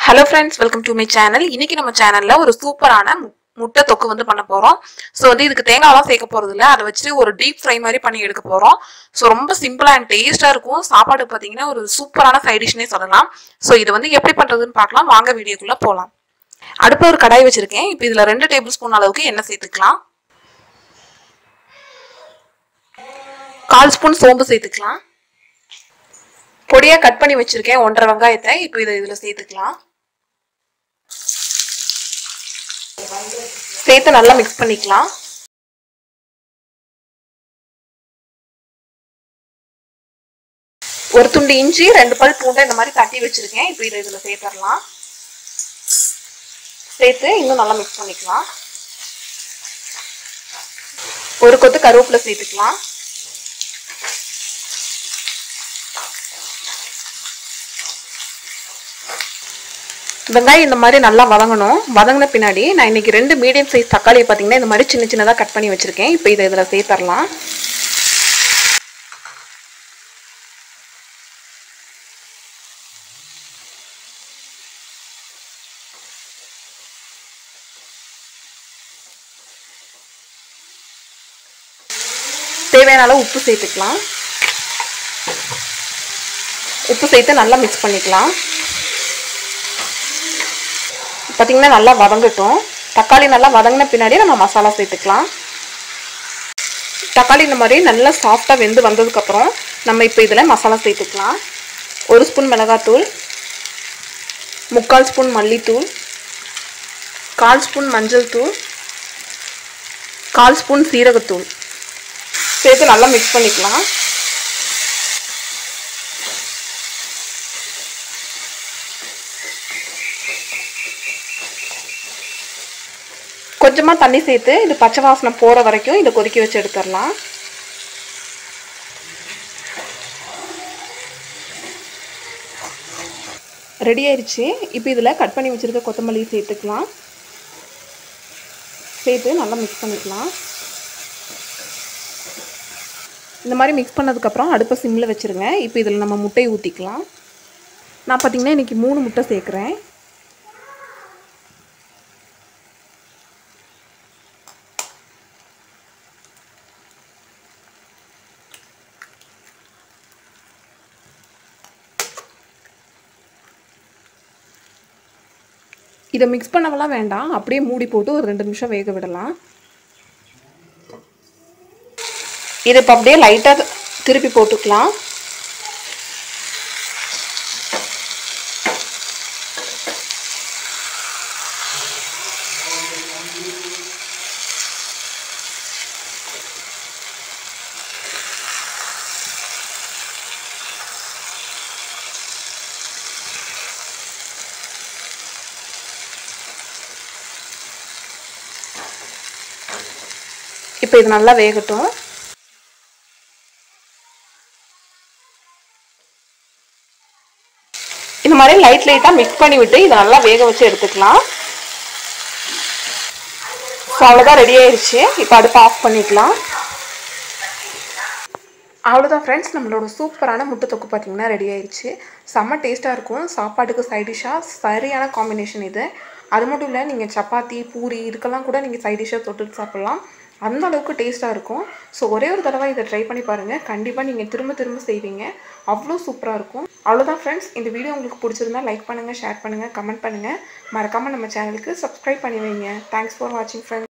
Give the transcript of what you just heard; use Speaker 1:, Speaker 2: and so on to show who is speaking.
Speaker 1: Hello friends, welcome to my channel. இன்னைக்கு நம்ம சேனல்ல ஒரு சூப்பரான முட்டை தொக்கு வந்து பண்ண போறோம். சோ வந்து இதுக்கு தேங்காய்லாம் சேர்க்க போறது இல்ல. அத வச்சு ஒரு டீப் ஃப்ரை மாதிரி பண்ணி எடுக்க போறோம். சோ ரொம்ப சிம்பிளா அண்ட் டேஸ்டா இருக்கும். சாப்பாடு பாத்தீங்கன்னா ஒரு சூப்பரான சைட் டிஷ்னே சொல்லலாம். சோ இது வந்து எப்படி பண்றதுன்னு பார்க்கலாம். வாங்க வீடியோக்குள்ள போலாம். அடுப்புல ஒரு கடாய் வச்சிருக்கேன். இப்போ இதுல 2 டேபிள் ஸ்பூன் அளவுக்கு எண்ணெய் சேர்த்துக்கலாம். 1/4 ஸ்பூன் சோம்பு சேர்த்துக்கலாம். பொடியா கட் பண்ணி வச்சிருக்கேன் 1.5 வெங்காயத்தை இப்போ இதுல சேர்த்துக்கலாம். சேர்த்து நல்லா மிக்ஸ் பண்ணிக்கலாம். ஒரு துண்டு இஞ்சி 2 பல் பூண்டை இந்த மாதிரி தட்டி வச்சிருக்கேன். இப்போ இதுல சேர்த்துடலாம். சேர்த்து இன்னும் நல்லா மிக்ஸ் பண்ணிக்கலாம். ஒரு கொத்து கருவேப்பிலை சேர்த்துக்கலாம். வெங்காயம் இந்த மாதிரி நல்லா வதங்கணும். வதங்கின பின்னாடி நான் இன்னைக்கு 2 மீடியம் சைஸ் தக்காளியை பார்த்தீங்கன்னா இந்த மாதிரி சின்ன சின்னதாக கட் பண்ணி வச்சிருக்கேன். இப்போ இதில் சேர்த்துடலாம். தேவையான அளவு உப்பு சேர்த்துக்கலாம். உப்பு சேர்த்து நல்லா மிக்ஸ் பண்ணிக்கலாம். பார்த்தீங்கன்னா நல்லா வதங்கட்டும். தக்காளி நல்லா வதங்கின பின்னாடி நம்ம மசாலா சேர்த்துக்கலாம். தக்காளி இந்த மாதிரி நல்லா சாஃப்டாக வெந்து வந்ததுக்கப்புறம் நம்ம இப்போ இதில் மசாலா சேர்த்துக்கலாம். 1 ஸ்பூன் மிளகாத்தூள், 3/4 ஸ்பூன் மல்லித்தூள், 1/4 ஸ்பூன் மஞ்சள் தூள், 1/4 ஸ்பூன் சீரகத்தூள் சேர்த்து நல்லா மிக்ஸ் பண்ணிக்கலாம். கொஞ்சமாக தண்ணி சேர்த்து இது பச்சை வாசனை போகிற வரைக்கும் இதை கொதிக்க வச்சு எடுத்துடலாம். ரெடி ஆயிடுச்சு. இப்போ இதில் கட் பண்ணி வச்சுருக்க கொத்தமல்லி சேர்த்துக்கலாம். சேர்த்து நல்லா மிக்ஸ் பண்ணிக்கலாம். இந்த மாதிரி மிக்ஸ் பண்ணதுக்கப்புறம் அடுப்பை சிம்மில் வச்சுருங்க. இப்போ இதில் நம்ம முட்டையை ஊற்றிக்கலாம். நான் பார்த்திங்கன்னா இன்றைக்கி 3 முட்டை சேர்க்குறேன். இதை மிக்ஸ் பண்ணவெல்லாம் வேண்டாம், அப்படியே மூடி போட்டு ஒரு 2 நிமிஷம் வேக விடலாம். இதை இப்போ அப்படியே லைட்டாக திருப்பி போட்டுக்கலாம். இப்போ இது நல்லா வேகட்டும். இந்த மாதிரி லைட்டாக மிக்ஸ் பண்ணி விட்டு இதை நல்லா வேக வச்சு எடுத்துக்கலாம். ஸோ அவ்வளோதான், ரெடி ஆயிடுச்சு. இப்போ அடுப்பை ஆஃப் பண்ணிக்கலாம். அவ்வளோதான் ஃப்ரெண்ட்ஸ், நம்மளோட சூப்பரான முட்டை தொக்கு பார்த்தீங்கன்னா ரெடி ஆயிடுச்சு. செம்ம டேஸ்ட்டாக இருக்கும். சாப்பாட்டுக்கு சைட் டிஷ்ஷாக சரியான காம்பினேஷன் இது. அது மட்டும் இல்லை, நீங்கள் சப்பாத்தி பூரி இதுக்கெல்லாம் கூட நீங்கள் சைட் டிஷ்ஷாக தொட்டுட்டு சாப்பிட்லாம். அந்த அளவுக்கு டேஸ்ட்டாக இருக்கும். ஸோ ஒரே ஒரு தடவை இதை ட்ரை பண்ணி பாருங்கள். கண்டிப்பாக நீங்கள் திரும்ப திரும்ப செய்வீங்க. அவ்வளோ சூப்பராக இருக்கும். அவ்வளோதான் ஃப்ரெண்ட்ஸ், இந்த வீடியோ உங்களுக்கு பிடிச்சிருந்தா லைக் பண்ணுங்கள், ஷேர் பண்ணுங்கள், கமெண்ட் பண்ணுங்கள். மறக்காமல் நம்ம சேனலுக்கு சப்ஸ்கிரைப் பண்ணி வைங்க. தேங்க்ஸ் ஃபார் வாட்சிங் ஃப்ரெண்ட்ஸ்.